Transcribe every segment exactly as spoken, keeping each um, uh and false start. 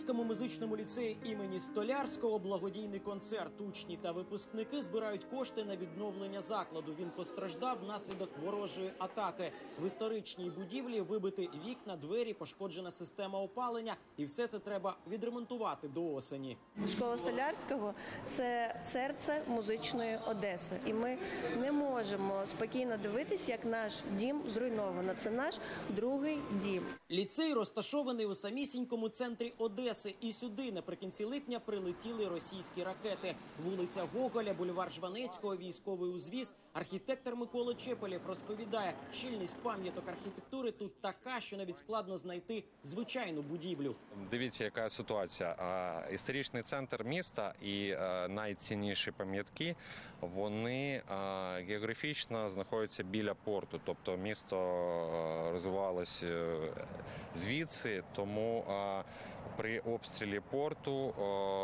Одеському музичному ліцеї імені Столярського благодійний концерт. Учні та випускники збирають кошти на відновлення закладу. Він постраждав внаслідок ворожої атаки. В історичній будівлі вибиті вікна, двері, пошкоджена система опалення. І все це треба відремонтувати до осені. Школа Столярського – це серце музичної Одеси. І ми не можемо спокійно дивитися, як наш дім зруйновано. Це наш другий дім. Ліцей розташований у самісінькому центрі Одеси. І сюди наприкінці липня прилетіли російські ракети. Вулиця Гоголя, бульвар Жванецького, військовий узвіз. Архітектор Микола Чепелєв розповідає, щільність пам'яток архітектури тут така, що навіть складно знайти звичайну будівлю. Дивіться, яка ситуація. Історичний центр міста і найцінніші пам'ятки, вони географічно знаходяться біля порту. Тобто місто розвивалося звідси, тому при обстрілі порту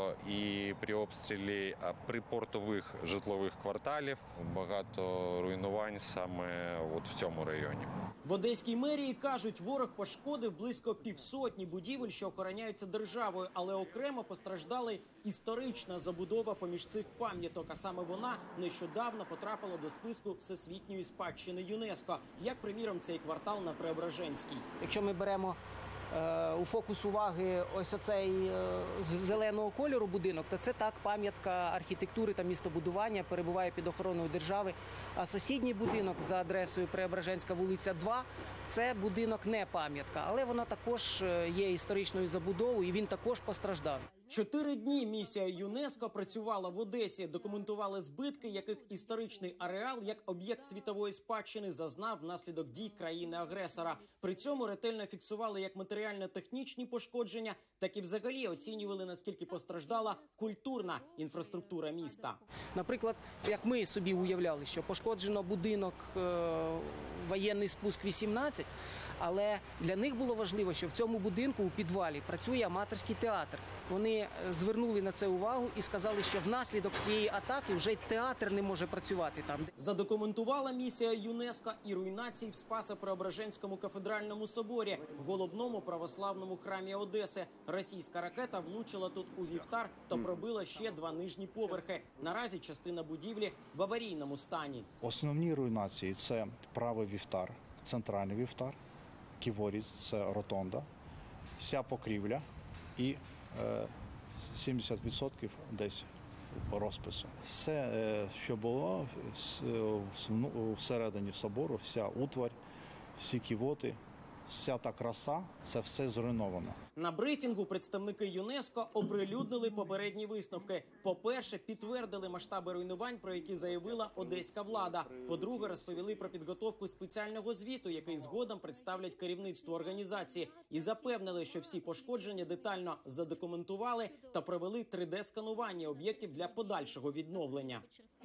і при обстрілі припортових житлових кварталів багато руйнувань саме от в цьому районі. В Одеській мерії кажуть, ворог пошкодив близько півсотні будівель, що охороняються державою, але окремо постраждала історична забудова поміж цих пам'яток, а саме вона нещодавно потрапила до списку Всесвітньої спадщини ЮНЕСКО, як, приміром, цей квартал на Преображенській. Якщо ми беремо е, у фокус уваги ось оцей е, зеленого кольору будинок, то це так пам'ятка архітектури та містобудування, перебуває під охороною держави. А сусідній будинок за адресою Преображенська вулиця два – це будинок не пам'ятка, але вона також є історичною забудовою і він також постраждав. Чотири дні місія ЮНЕСКО працювала в Одесі, документували збитки, яких історичний ареал, як об'єкт світової спадщини, зазнав внаслідок дій країни-агресора. При цьому ретельно фіксували як матеріально-технічні пошкодження, так і взагалі оцінювали, наскільки постраждала культурна інфраструктура міста. Наприклад, як ми собі уявляли, що пошкоджено будинок е, воєнний спуск вісімнадцять, але для них було важливо, що в цьому будинку у підвалі працює аматорський театр. Вони звернули на це увагу і сказали, що внаслідок цієї атаки вже й театр не може працювати там. Задокументувала місія ЮНЕСКО і руйнації в Спасо-Преображенському кафедральному соборі, головному православному храмі Одеси. Російська ракета влучила тут у вівтар та пробила ще два нижні поверхи. Наразі частина будівлі в аварійному стані. Основні руйнації – це правий вівтар, центральний вівтар, ківоріць – це ротонда, вся покрівля і сімдесят відсотків десь розпису. Все, що було всередині собору, вся утварь, всі ківоти, вся та краса – це все зруйновано. На брифінгу представники ЮНЕСКО оприлюднили попередні висновки. По-перше, підтвердили масштаби руйнувань, про які заявила одеська влада. По-друге, розповіли про підготовку спеціального звіту, який згодом представлять керівництву організації. І запевнили, що всі пошкодження детально задокументували та провели три де-сканування об'єктів для подальшого відновлення.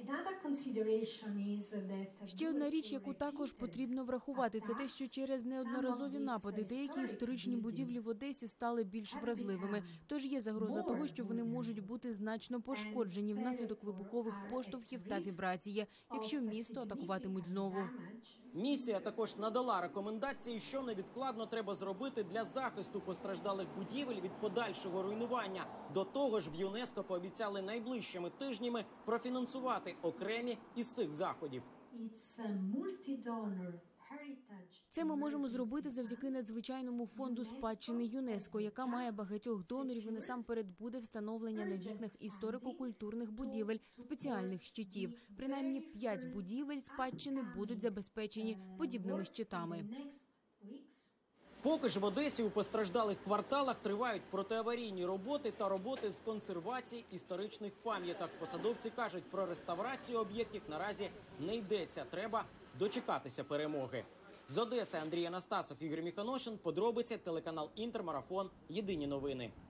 Ще одна річ, яку також потрібно врахувати, це те, що через неодноразові напади деякі історичні будівлі в Одесі стали більш вразливими. Тож є загроза того, що вони можуть бути значно пошкоджені внаслідок вибухових поштовхів та вібрації, якщо місто атакуватимуть знову. Місія також надала рекомендації, що невідкладно треба зробити для захисту постраждалих будівель від подальшого руйнування. До того ж, в ЮНЕСКО пообіцяли найближчими тижнями профінансувати окремі із цих заходів. Це ми можемо зробити завдяки надзвичайному фонду спадщини ЮНЕСКО, яка має багатьох донорів, і насамперед буде встановлення на вікнах історико-культурних будівель спеціальних щитів. Принаймні п'ять будівель спадщини будуть забезпечені подібними щитами. Поки ж в Одесі у постраждалих кварталах тривають протиаварійні роботи та роботи з консервації історичних пам'яток. Посадовці кажуть, про реставрацію об'єктів наразі не йдеться. Треба дочекатися перемоги. З Одеси Андрій Анастасов, Ігор Міханошин. Подробиці, телеканал Інтер, Марафон. Єдині новини.